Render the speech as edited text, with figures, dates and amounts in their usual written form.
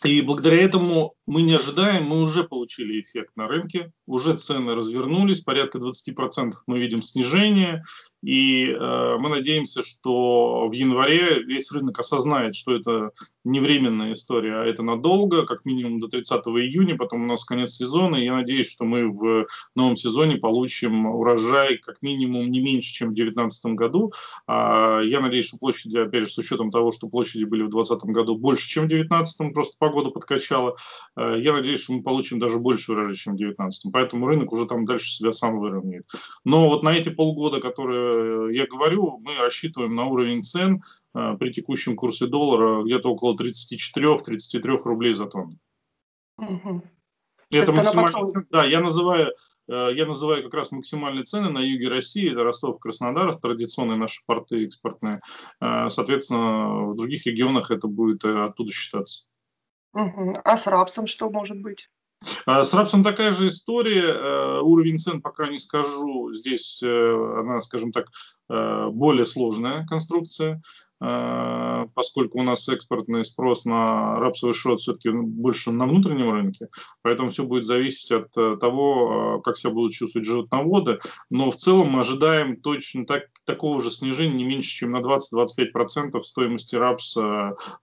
И благодаря этому мы не ожидаем, мы уже получили эффект на рынке, уже цены развернулись, порядка 20% мы видим снижение, и мы надеемся, что в январе весь рынок осознает, что это не временная история, а это надолго, как минимум до 30 июня, потом у нас конец сезона, и я надеюсь, что мы в новом сезоне получим урожай как минимум не меньше, чем в 2019 году. Я надеюсь, что площади, опять же, с учетом того, что площади были в 2020 году больше, чем в 2019, просто погода подкачала, я надеюсь, что мы получим даже больше урожая, чем в 2019. Поэтому рынок уже там дальше себя сам выровняет. Но вот на эти полгода, которые я говорю, мы рассчитываем на уровень цен при текущем курсе доллара где-то около 34-33 рублей за тонну. Мгм. Это Это на максимальная подсол цена. Да, я называю как раз максимальные цены на юге России, это Ростов, Краснодар, традиционные наши порты экспортные. Соответственно, в других регионах это будет оттуда считаться. Мгм. А с рапсом что может быть? С рапсом такая же история. Уровень цен пока не скажу. Здесь она, скажем так, более сложная конструкция, поскольку у нас экспортный спрос на рапсовый шрот все-таки больше на внутреннем рынке, поэтому все будет зависеть от того, как себя будут чувствовать животноводы. Но в целом мы ожидаем точно такого же снижения, не меньше, чем на 20-25% стоимости рапса